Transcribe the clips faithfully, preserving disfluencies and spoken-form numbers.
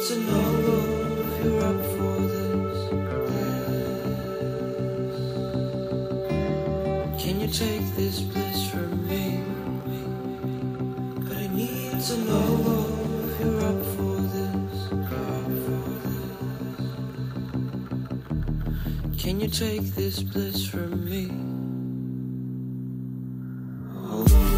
to know if you're up for this. Can you take this bliss from me? But I need to know if you're up for this. Can you take this bliss from me? Hold on.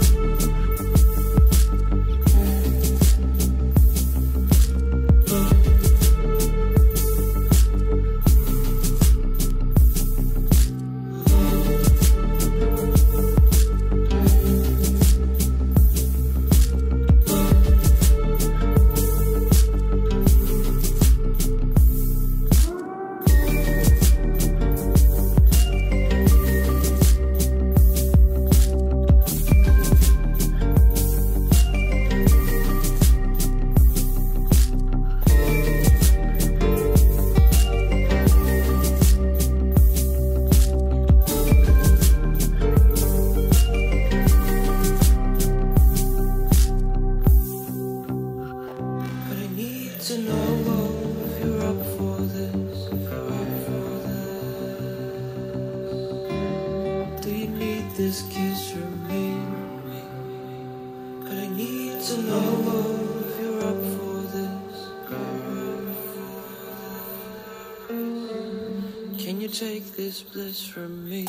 To know if you're up for this. Do you need this kiss from me? But I need to know if you're up for this. Can you take this bliss from me?